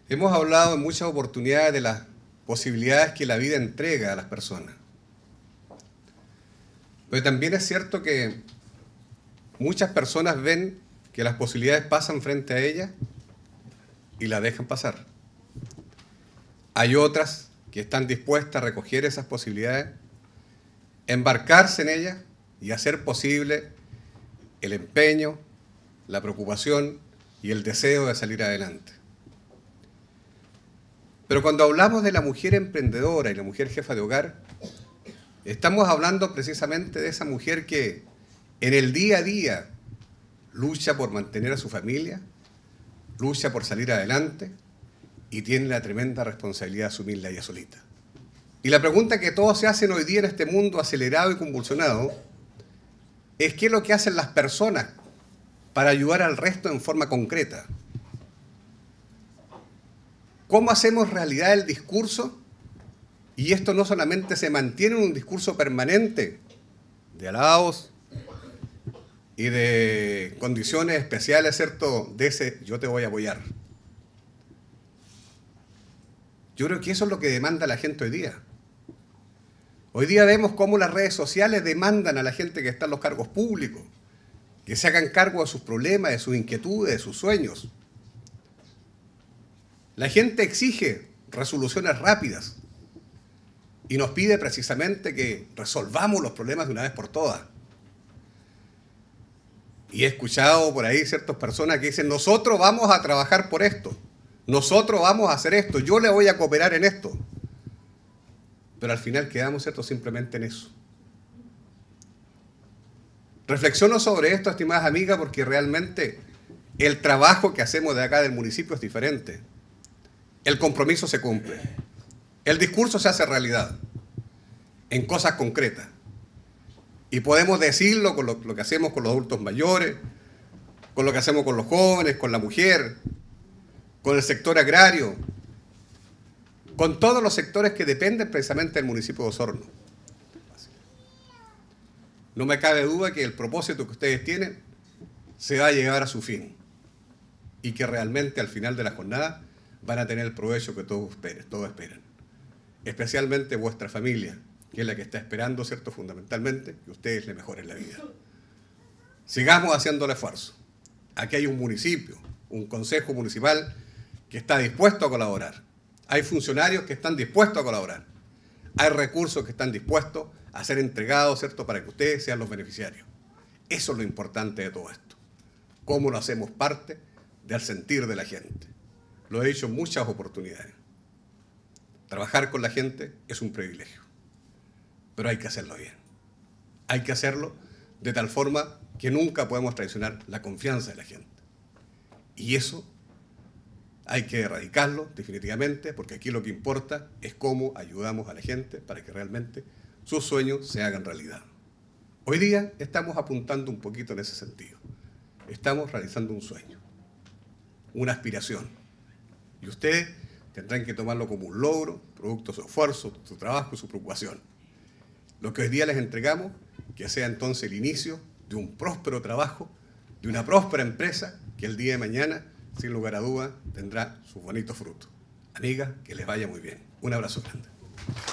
Hemos hablado en muchas oportunidades de las posibilidades que la vida entrega a las personas. Pero también es cierto que muchas personas ven que las posibilidades pasan frente a ellas y las dejan pasar. Hay otras que están dispuestas a recoger esas posibilidades, embarcarse en ellas y hacer posible el empeño, la preocupación y el deseo de salir adelante. Pero cuando hablamos de la mujer emprendedora y la mujer jefa de hogar, estamos hablando precisamente de esa mujer que en el día a día lucha por mantener a su familia, lucha por salir adelante y tiene la tremenda responsabilidad de asumirla ella solita. Y la pregunta que todos se hacen hoy día en este mundo acelerado y convulsionado es qué es lo que hacen las personas para ayudar al resto en forma concreta. ¿Cómo hacemos realidad el discurso? Y esto no solamente se mantiene en un discurso permanente de halagos y de condiciones especiales, ¿cierto? De ese yo te voy a apoyar. Yo creo que eso es lo que demanda la gente hoy día. Hoy día vemos cómo las redes sociales demandan a la gente que está en los cargos públicos que se hagan cargo de sus problemas, de sus inquietudes, de sus sueños. La gente exige resoluciones rápidas y nos pide precisamente que resolvamos los problemas de una vez por todas. Y he escuchado por ahí ciertas personas que dicen, nosotros vamos a trabajar por esto, nosotros vamos a hacer esto, yo le voy a cooperar en esto. Pero al final quedamos, ¿cierto?, simplemente en eso. Reflexiono sobre esto, estimadas amigas, porque realmente el trabajo que hacemos de acá del municipio es diferente. El compromiso se cumple. El discurso se hace realidad en cosas concretas. Y podemos decirlo con lo que hacemos con los adultos mayores, con lo que hacemos con los jóvenes, con la mujer, con el sector agrario, con todos los sectores que dependen precisamente del municipio de Osorno. No me cabe duda que el propósito que ustedes tienen se va a llevar a su fin y que realmente al final de la jornada van a tener el provecho que todos esperan. Especialmente vuestra familia, que es la que está esperando, ¿cierto?, fundamentalmente, que ustedes le mejoren la vida. Sigamos haciendo el esfuerzo. Aquí hay un municipio, un consejo municipal que está dispuesto a colaborar. Hay funcionarios que están dispuestos a colaborar. Hay recursos que están dispuestos a ser entregados, ¿cierto?, para que ustedes sean los beneficiarios. Eso es lo importante de todo esto. Cómo lo hacemos parte del sentir de la gente. Lo he dicho en muchas oportunidades. Trabajar con la gente es un privilegio, pero hay que hacerlo bien. Hay que hacerlo de tal forma que nunca podemos traicionar la confianza de la gente. Y eso hay que erradicarlo definitivamente, porque aquí lo que importa es cómo ayudamos a la gente para que realmente sus sueños se hagan realidad. Hoy día estamos apuntando un poquito en ese sentido. Estamos realizando un sueño, una aspiración. Y ustedes tendrán que tomarlo como un logro, producto de su esfuerzo, su trabajo y su preocupación. Lo que hoy día les entregamos, que sea entonces el inicio de un próspero trabajo, de una próspera empresa, que el día de mañana, sin lugar a dudas, tendrá sus bonitos frutos. Amigas, que les vaya muy bien. Un abrazo grande.